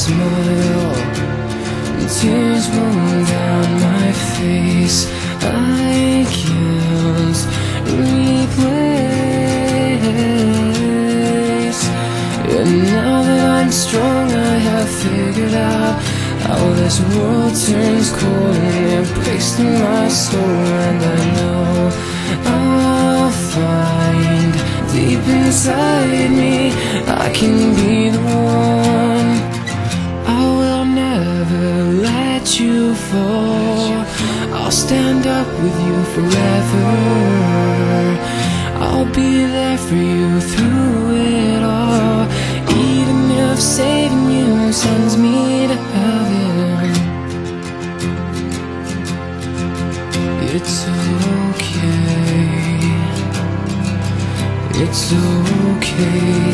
smile, tears roll down my face. I can't replace. And now that I'm strong, I have figured out how this world turns cold and it breaks through my soul. And I know I'll find deep inside me I can be the one. I will never let you fall. I'll stand up with you forever. I'll be there for you through it all, even if saving you sends me to heaven. It's okay. It's okay.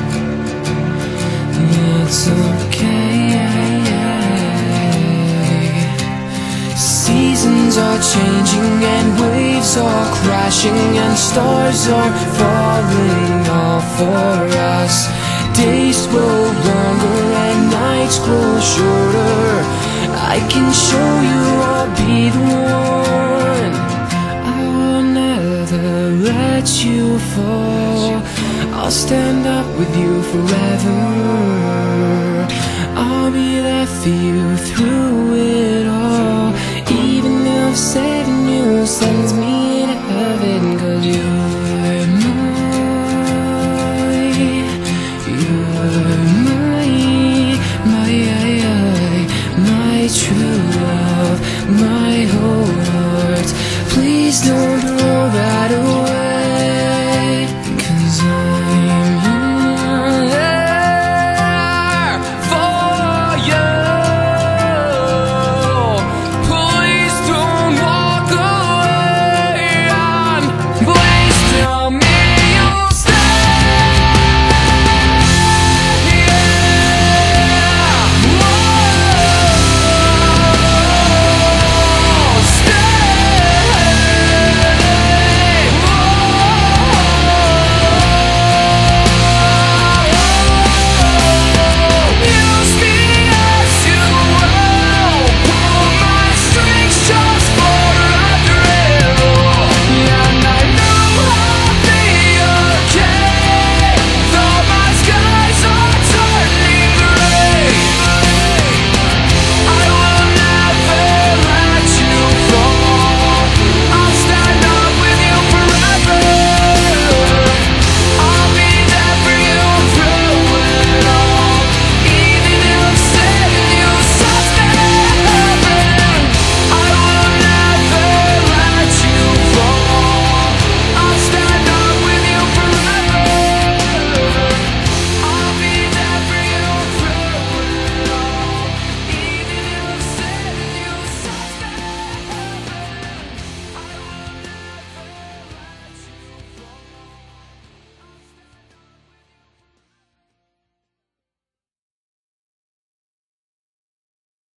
It's okay. Seasons are changing and waves are crashing and stars are falling all for us. Days grow longer and nights grow shorter. I can show you I'll be the one. I will never let you fall. I'll stand up with you forever. I'll be there for you through it all, even if saving you sends me